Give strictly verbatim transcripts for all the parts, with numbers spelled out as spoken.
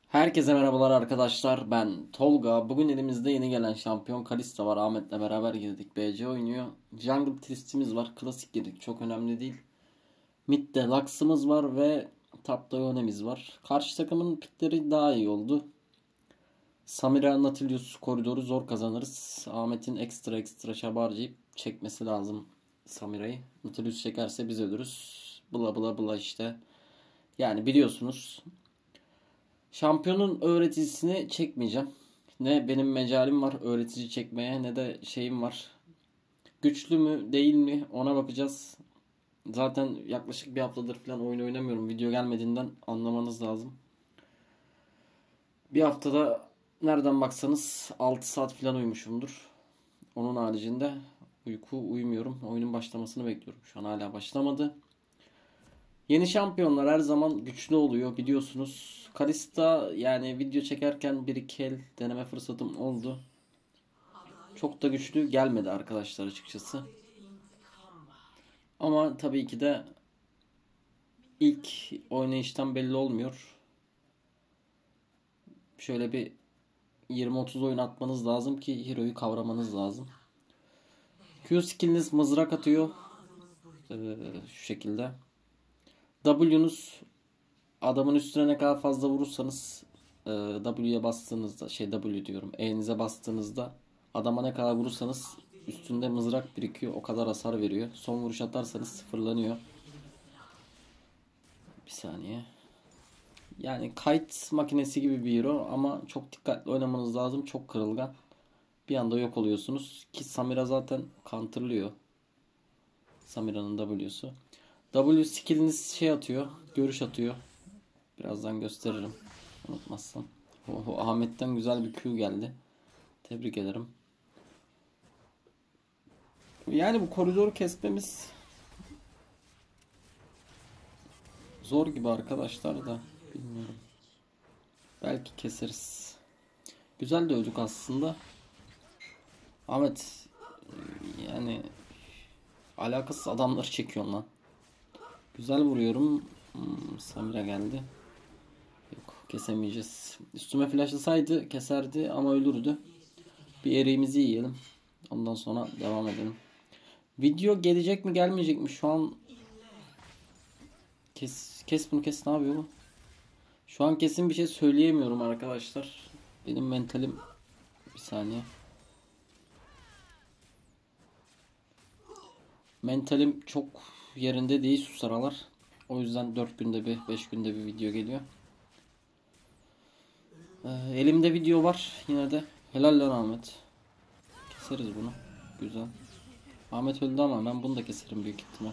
Herkese merhabalar arkadaşlar. Ben Tolga. Bugün elimizde yeni gelen şampiyon Kalista var. Ahmet'le beraber girdik. B C oynuyor. Jungle Twist'imiz var. Klasik girdik. Çok önemli değil. Mid'de Lux'ımız var ve top'ta Yone'miz var. Karşı takımın pikleri daha iyi oldu. Samira, Nautilus koridoru zor kazanırız. Ahmet'in ekstra ekstra çaba harcayıp çekmesi lazım Samira'yı. Nautilus çekerse biz ölürüz. Bla bla bla işte. Yani biliyorsunuz. Şampiyonun öğreticisini çekmeyeceğim. Ne benim mecalim var öğretici çekmeye ne de şeyim var. Güçlü mü değil mi ona bakacağız. Zaten yaklaşık bir haftadır falan oyun oynamıyorum. Video gelmediğinden anlamanız lazım. Bir haftada nereden baksanız altı saat falan uyumuşumdur. Onun haricinde uyku uyumuyorum. Oyunun başlamasını bekliyorum. Şu an hala başlamadı. Yeni şampiyonlar her zaman güçlü oluyor biliyorsunuz. Kalista yani video çekerken bir iki el deneme fırsatım oldu. Çok da güçlü gelmedi arkadaşlar açıkçası. Ama tabii ki de ilk oynayıştan belli olmuyor. Şöyle bir yirmi otuz oyun atmanız lazım ki hero'yu kavramanız lazım. Q skill'iniz mızrak atıyor. Ee, şu şekilde. W'nuz adamın üstüne ne kadar fazla vurursanız e, W'ye bastığınızda şey W diyorum E'nize bastığınızda adama ne kadar vurursanız üstünde mızrak birikiyor. O kadar hasar veriyor. Son vuruş atarsanız sıfırlanıyor. Bir saniye. Yani kite makinesi gibi bir hero ama çok dikkatli oynamanız lazım. Çok kırılgan. Bir anda yok oluyorsunuz. Ki Samira zaten counterlıyor. Samira'nın W'su. W skill'iniz şey atıyor. Görüş atıyor. Birazdan gösteririm. Unutmazsam. Oho, Ahmet'ten güzel bir Q geldi. Tebrik ederim. Yani bu koridoru kesmemiz zor gibi arkadaşlar da bilmiyorum. Belki keseriz. Güzel de öldük aslında. Ahmet yani alakasız adamları çekiyorsun lan. Güzel vuruyorum. Hmm, Samira geldi. Yok kesemeyeceğiz. Üstüme flashlesaydı keserdi ama ölürdü. Bir eriğimizi yiyelim. Ondan sonra devam edelim. Video gelecek mi gelmeyecek mi şu an kes kes bunu kes ne yapıyor bu? Şu an kesin bir şey söyleyemiyorum arkadaşlar. Benim mentalim bir saniye. Mentalim çok yerinde değil şu sıralar. O yüzden dört günde bir beş günde bir video geliyor. Ee, elimde video var yine de. Helal lan Ahmet. Keseriz bunu. Güzel. Ahmet öldü ama ben bunu da keserim büyük ihtimal.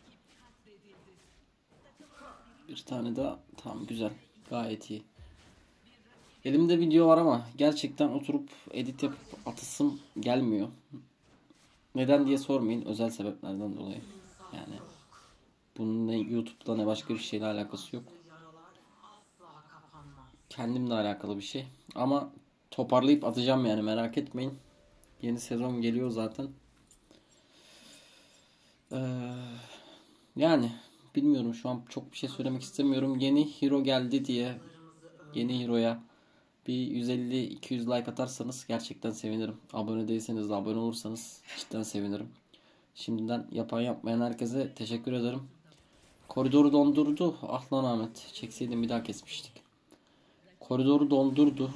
Bir tane daha. Tamam güzel. Gayet iyi. Elimde video var ama gerçekten oturup edit yapıp atasım gelmiyor. Neden diye sormayın. Özel sebeplerden dolayı. Yani bunun ne YouTube'da ne başka bir şeyle alakası yok. Kendimle alakalı bir şey. Ama toparlayıp atacağım yani merak etmeyin. Yeni sezon geliyor zaten. Ee, yani bilmiyorum şu an çok bir şey söylemek istemiyorum. Yeni hero geldi diye yeni hero'ya bir yüz elli iki yüz like atarsanız gerçekten sevinirim. Abone değilseniz de abone olursanız cidden sevinirim. Şimdiden yapan yapmayan herkese teşekkür ederim. Koridoru dondurdu. Ah lan Ahmet. Çekseydim bir daha kesmiştik. Koridoru dondurdu.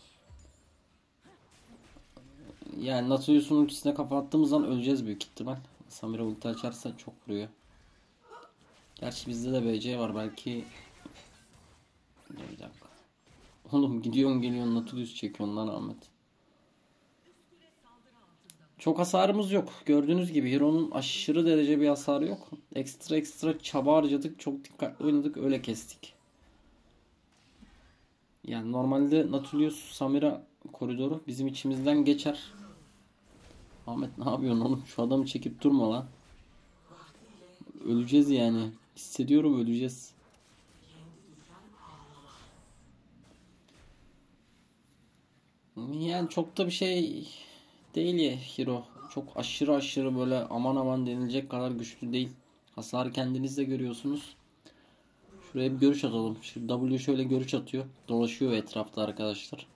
Yani Nautilus'un ultisine kafa attığımız zaman öleceğiz büyük ihtimal. Samira ulti açarsa çok vuruyor. Gerçi bizde de B C var belki. Bir dakika. Oğlum gidiyorsun geliyorsun Nautilus çekiyorsun lan Ahmet. Çok hasarımız yok. Gördüğünüz gibi Hero'nun aşırı derece bir hasarı yok. Ekstra ekstra çaba harcadık. Çok dikkatli oynadık. Öyle kestik. Yani normalde Nautilus Samira koridoru bizim içimizden geçer. Ahmet ne yapıyorsun oğlum? Şu adamı çekip durma lan. Öleceğiz yani. Hissediyorum öleceğiz. Yani çok da bir şey değil ya hero. Çok aşırı aşırı böyle aman aman denilecek kadar güçlü değil. Hasarı kendiniz de görüyorsunuz. Şuraya bir görüş atalım. Şu W şöyle görüş atıyor. Dolaşıyor etrafta arkadaşlar.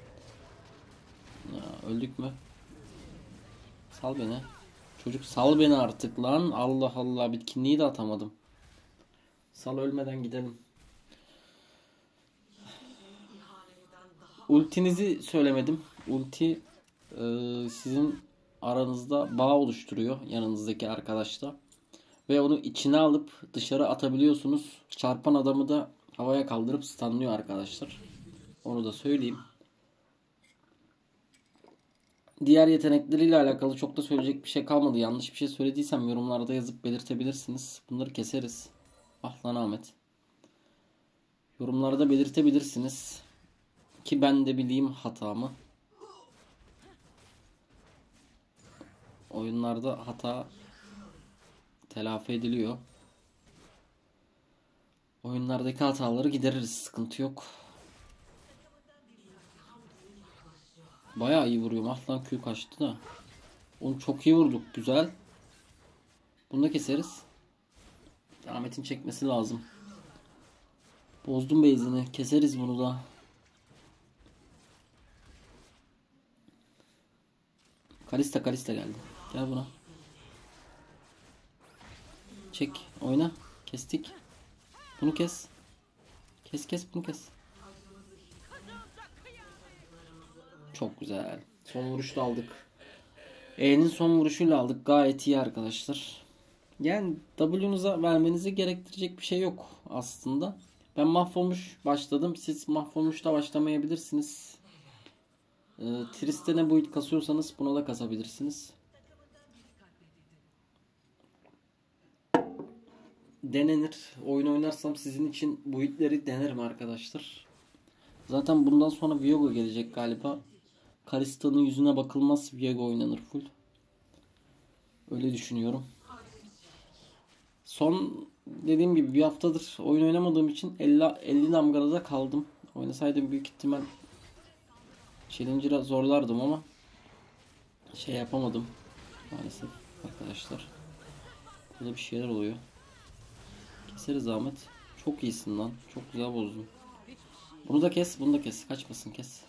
Ya, öldük mü? Sal beni. Çocuk sal beni artık lan. Allah Allah, bitkinliği de atamadım. Sal, ölmeden gidelim. Ultinizi söylemedim. Ulti e, sizin aranızda bağ oluşturuyor yanınızdaki arkadaşla. Ve onu içine alıp dışarı atabiliyorsunuz. Çarpan adamı da havaya kaldırıp stunlıyor arkadaşlar. Onu da söyleyeyim. Diğer yetenekleriyle alakalı çok da söyleyecek bir şey kalmadı. Yanlış bir şey söylediysem yorumlarda yazıp belirtebilirsiniz. Bunları keseriz. Ah lan Ahmet. Yorumlarda belirtebilirsiniz. Ki ben de bileyim hatamı. Oyunlarda hata telafi ediliyor. Oyunlardaki hataları gideririz. Sıkıntı yok. Bayağı iyi vuruyorum. Ah lan, Q kaçtı da. Onu çok iyi vurduk. Güzel. Bunu da keseriz. Ahmet'in çekmesi lazım. Bozdum base'ini. Keseriz bunu da. Kalista Kalista geldi. Gel buna. Çek. Oyna. Kestik. Bunu kes. Kes kes bunu kes. Çok güzel. Son vuruşla aldık. E'nin son vuruşuyla aldık. Gayet iyi arkadaşlar. Yani W'nuza vermenizi gerektirecek bir şey yok aslında. Ben mahvolmuş başladım. Siz mahvolmuşla başlamayabilirsiniz. Ee, Trist'e ne boyut kasıyorsanız buna da kasabilirsiniz. Denenir. Oyun oynarsam sizin için boyutları denerim arkadaşlar. Zaten bundan sonra Viego gelecek galiba. Kalista'nın yüzüne bakılmaz. Viego oynanır full. Öyle düşünüyorum. Son dediğim gibi bir haftadır oyun oynamadığım için elli, elli damgada kaldım. Oynasaydım büyük ihtimal Challenger'a zorlardım ama şey yapamadım maalesef arkadaşlar. Burada bir şeyler oluyor. Keseriz Ahmet. Çok iyisin lan. Çok güzel bozdun. Bunu da kes, bunu da kes. Kaçmasın, kes.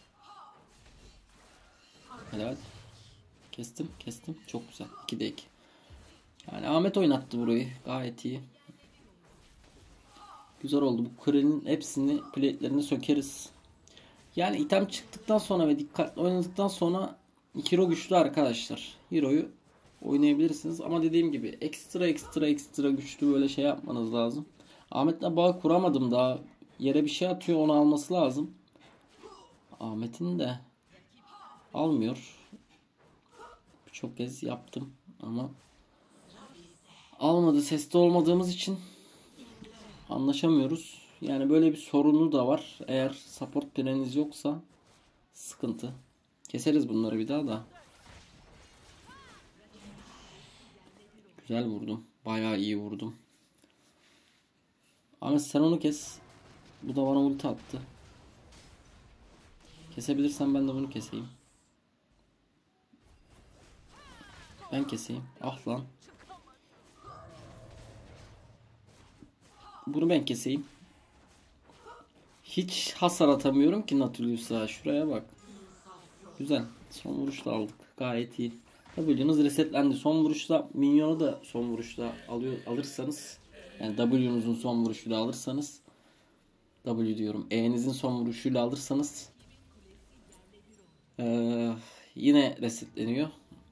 Helal. Kestim, kestim. Çok güzel. ikide iki. Yani Ahmet oynattı burayı. Gayet iyi. Güzel oldu. Bu kulenin hepsini, plate'lerini sökeriz. Yani item çıktıktan sonra ve dikkatli oynadıktan sonra hero güçlü arkadaşlar. Hero'yu oynayabilirsiniz ama dediğim gibi ekstra ekstra ekstra güçlü böyle şey yapmanız lazım. Ahmet'le bağ kuramadım daha. Yere bir şey atıyor, onu alması lazım. Ahmet'in de almıyor. Çok kez yaptım ama almadı. Seste olmadığımız için anlaşamıyoruz. Yani böyle bir sorunu da var. Eğer support planiniz yoksa sıkıntı. Keseriz bunları bir daha da. Güzel vurdum. Bayağı iyi vurdum. Ama sen onu kes. Bu da bana ulti attı. Kesebilirsen ben de bunu keseyim. Ben keseyim. Ah lan. Bunu ben keseyim. Hiç hasar atamıyorum ki Nautilus'a. Şuraya bak. Güzel. Son vuruşla aldık. Gayet iyi. W'nuz resetlendi. Son vuruşla minyonu da son vuruşla alıyor, alırsanız, yani W'nuzun son vuruşuyla alırsanız, W diyorum, E'nizin son vuruşuyla alırsanız ee, yine resetleniyor.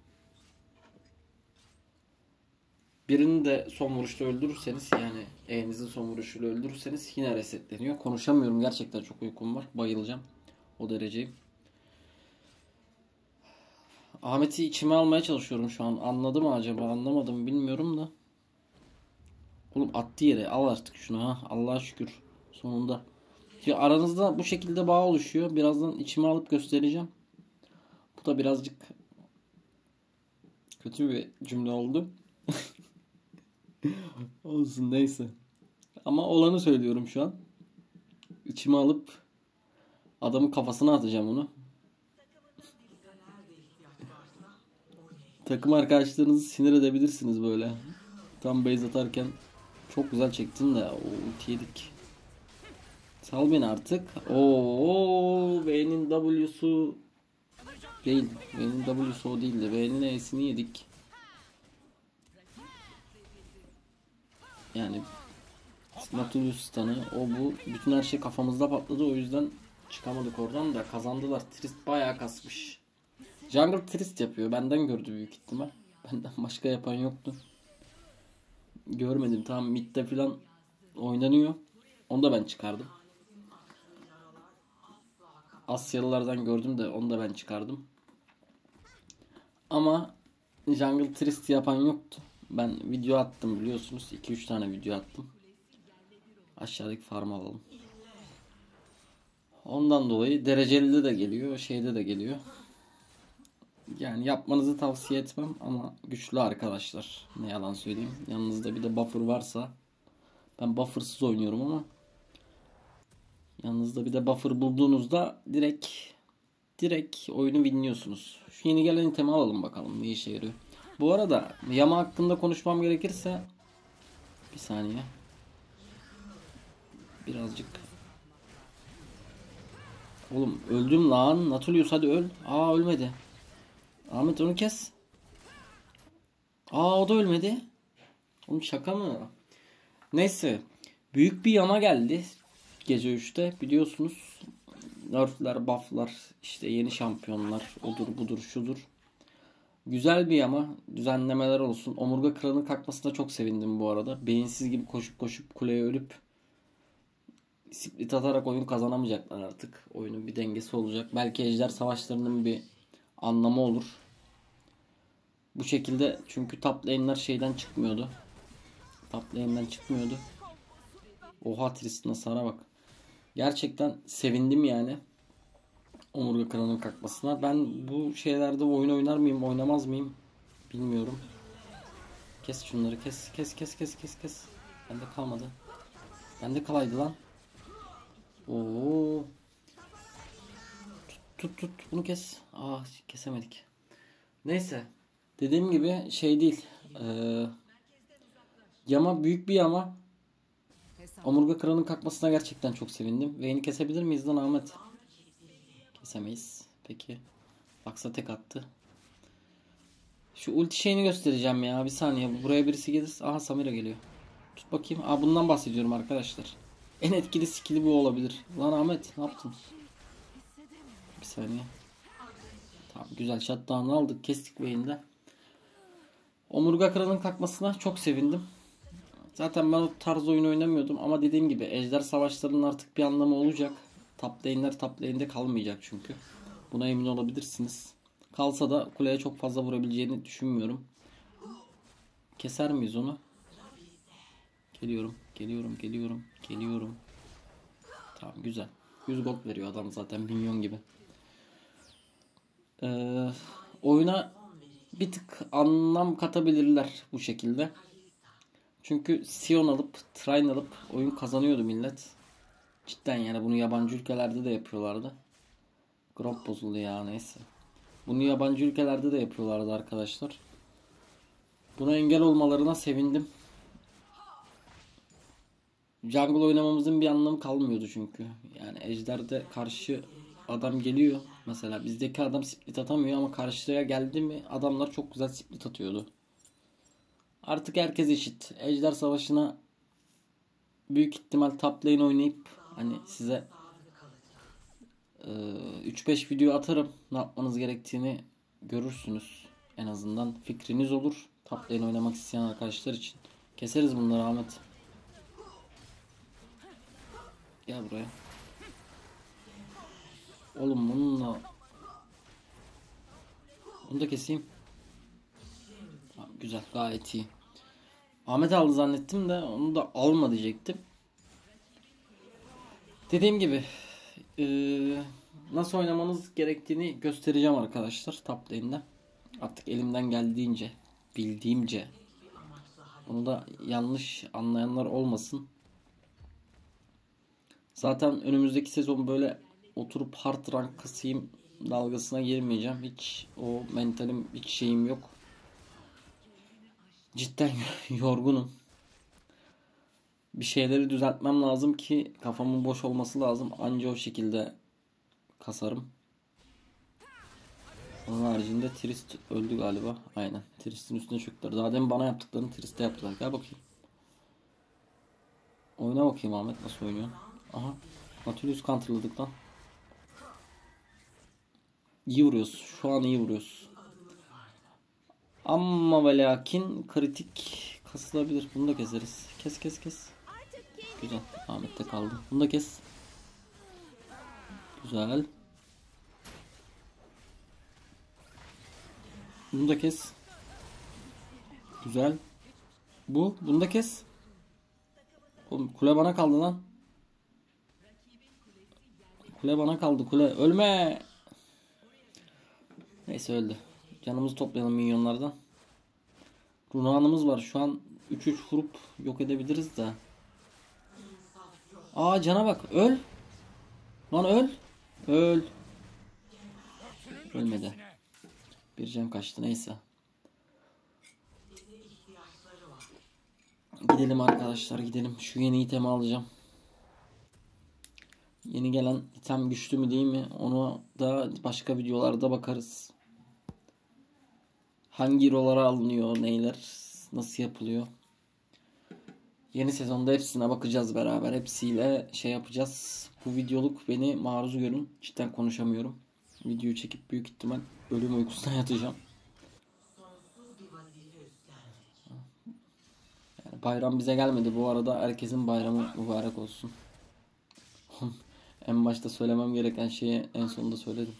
Birini de son vuruşla öldürürseniz, yani E'nizin son vuruşuyla öldürürseniz yine resetleniyor. Konuşamıyorum. Gerçekten çok uykum var. Bayılacağım. O dereceyim. Ahmet'i içime almaya çalışıyorum şu an. Anladı mı acaba? Anlamadım, bilmiyorum da. Oğlum attı yere. Al artık şunu ha. Allah'a şükür. Sonunda. Şimdi aranızda bu şekilde bağ oluşuyor. Birazdan içime alıp göstereceğim. Bu da birazcık kötü bir cümle oldu. Olsun, neyse. Ama olanı söylüyorum şu an. İçime alıp adamın kafasına atacağım onu. Takım arkadaşlarınızı sinir edebilirsiniz böyle. Tam base atarken çok güzel çektin de o ulti yedik. Sal beni artık. Oo, V'nin W'su değil. V'nin W'su o değildi. V'nin E'sini yedik. Yani Nautilus stun'ı o bu. Bütün her şey kafamızda patladı. O yüzden çıkamadık oradan da. Kazandılar. Trist bayağı kasmış. Jungle Trist yapıyor. Benden gördü büyük ihtimal. Benden başka yapan yoktu. Görmedim. Tamam, midde falan oynanıyor. Onu da ben çıkardım. Asyalılardan gördüm de onu da ben çıkardım. Ama Jungle Trist yapan yoktu. Ben video attım biliyorsunuz. iki üç tane video attım. Aşağıdaki farm alalım. Ondan dolayı dereceli de geliyor. Şeyde de geliyor. Yani yapmanızı tavsiye etmem ama güçlü arkadaşlar. Ne yalan söyleyeyim. Yanınızda bir de buffer varsa. Ben buffersız oynuyorum ama. Yanınızda bir de buffer bulduğunuzda direkt direkt oyunu winliyorsunuz. Şu yeni gelen itemi alalım bakalım ne işe yarıyor. Bu arada Yama hakkında konuşmam gerekirse bir saniye. Birazcık. Oğlum öldüm lan. Nautilus hadi öl. Aa ölmedi. Ahmet onu kes. Aa o da ölmedi. Oğlum şaka mı? Neyse. Büyük bir Yama geldi. Gece üçte biliyorsunuz. Nerfler, bufflar, işte yeni şampiyonlar, odur budur şudur. Güzel bir ama düzenlemeler olsun. Omurga kralının kalkmasına çok sevindim bu arada. Beyinsiz gibi koşup koşup kuleye ölüp split atarak oyun kazanamayacaklar artık. Oyunun bir dengesi olacak. Belki ejder savaşlarının bir anlamı olur. Bu şekilde çünkü top lane'ler şeyden çıkmıyordu. Top lane'den çıkmıyordu. Oha Tristan'a sana bak. Gerçekten sevindim yani. Omurga kralının kalkmasına. Ben bu şeylerde oyun oynar mıyım, oynamaz mıyım bilmiyorum. Kes şunları, kes, kes, kes, kes, kes, kes. Bende kalmadı. Bende kalaydı lan. Oo. Tut, tut, tut. Bunu kes. Ah, kesemedik. Neyse. Dediğim gibi şey değil. Ee, yama büyük bir yama. Omurga kralının kalkmasına gerçekten çok sevindim. Vayne'i kesebilir miyiz lan Ahmet? Kesemeyiz. Peki. Baksa tek attı. Şu ulti şeyini göstereceğim ya. Bir saniye. Buraya birisi gelirse. Aha Samira geliyor. Tut bakayım. Aa bundan bahsediyorum arkadaşlar. En etkili skill'i bu olabilir. Lan Ahmet ne yaptın? Bir saniye. Tamam güzel shutdown'u aldık. Kestik Vayne'de. Omurga kralının kalkmasına çok sevindim. Zaten ben o tarz oyun oynamıyordum. Ama dediğim gibi ejder savaşlarının artık bir anlamı olacak. Top lane'ler top lane'de kalmayacak çünkü. Buna emin olabilirsiniz. Kalsa da kuleye çok fazla vurabileceğini düşünmüyorum. Keser miyiz onu? Geliyorum, geliyorum, geliyorum, geliyorum. Tamam güzel. yüz gold veriyor adam zaten minyon gibi. Ee, oyuna bir tık anlam katabilirler bu şekilde. Çünkü Sion alıp, Trine alıp oyun kazanıyordu millet. Cidden yani bunu yabancı ülkelerde de yapıyorlardı. Grok bozuldu ya neyse. Bunu yabancı ülkelerde de yapıyorlardı arkadaşlar. Buna engel olmalarına sevindim. Jungle oynamamızın bir anlamı kalmıyordu çünkü. Yani ejderde karşı adam geliyor. Mesela bizdeki adam split atamıyor ama karşıya geldi mi adamlar çok güzel split atıyordu. Artık herkes eşit. Ejder savaşına büyük ihtimal top lane oynayıp hani size üç beş video atarım. Ne yapmanız gerektiğini görürsünüz. En azından fikriniz olur. Top lane oynamak isteyen arkadaşlar için. Keseriz bunları Ahmet. Gel buraya. Oğlum bununla bunu da keseyim. Tamam, güzel gayet iyi. Ahmet aldı zannettim de onu da alma diyecektim. Dediğim gibi ee, nasıl oynamanız gerektiğini göstereceğim arkadaşlar top lane'de. Artık elimden geldiğince, bildiğimce. Bunu da yanlış anlayanlar olmasın. Zaten önümüzdeki sezon böyle oturup hard rank kasayım dalgasına girmeyeceğim. Hiç o mentalim, hiç şeyim yok. Cidden yorgunum. Bir şeyleri düzeltmem lazım ki kafamın boş olması lazım. Anca o şekilde kasarım. Onun haricinde Trist öldü galiba. Aynen. Trist'in üstüne çöktüler. Daha demin bana yaptıklarını Trist'e yaptılar. Gel bakayım. Oyna bakayım Ahmet, nasıl oynuyor? Aha. Nautilus counterladık lan. İyi vuruyoruz. Şu an iyi vuruyoruz. Ama ve lakin kritik kasılabilir. Bunu da keseriz. Kes kes kes. Güzel. Ahmet'te kaldı. Bunu da kes. Güzel. Bunu da kes. Güzel. Bu. Bunu da kes. Oğlum, kule bana kaldı lan. Kule bana kaldı, kule. Ölme. Neyse, öldü. Canımızı toplayalım minyonlardan. Runağanımız var. Şu an üç üç vurup yok edebiliriz de. Aa, cana bak. Öl. Lan öl. Öl. Ölmedi. Bir can kaçtı, neyse. Gidelim arkadaşlar, gidelim. Şu yeni itemi alacağım. Yeni gelen item güçlü mü değil mi? Onu da başka videolarda bakarız. Hangi hero'lara alınıyor, neyler, nasıl yapılıyor. Yeni sezonda hepsine bakacağız beraber. Hepsiyle şey yapacağız. Bu videoluk beni maruz görün. Cidden konuşamıyorum. Videoyu çekip büyük ihtimal ölüm uykusuna yatacağım. Yani bayram bize gelmedi. Bu arada herkesin bayramı mübarek olsun. En başta söylemem gereken şeyi en sonunda söyledim.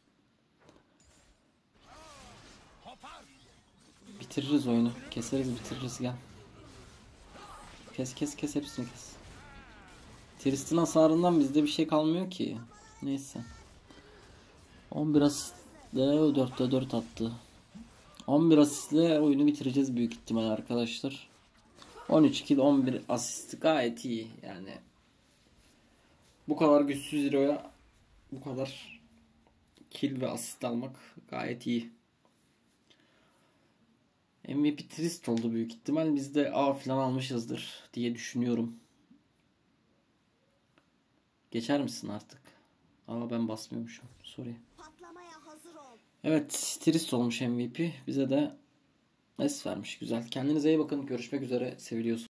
Bitiririz oyunu. Keseriz, bitiririz, gel. Kes kes kes, hepsini kes. Trist'in hasarından bizde bir şey kalmıyor ki. Neyse. on bir asistle dörtte dört attı. on bir asistle oyunu bitireceğiz büyük ihtimal arkadaşlar. on üç kill, on bir asist gayet iyi yani. Bu kadar güçsüz hero'ya bu kadar kill ve asist almak gayet iyi. M V P Trist oldu büyük ihtimal. Biz de A falan almışızdır diye düşünüyorum. Geçer misin artık? Aa, ben basmıyormuşum. Sorry. Evet, Trist olmuş M V P. Bize de S vermiş. Güzel. Kendinize iyi bakın. Görüşmek üzere. Seviliyorsunuz.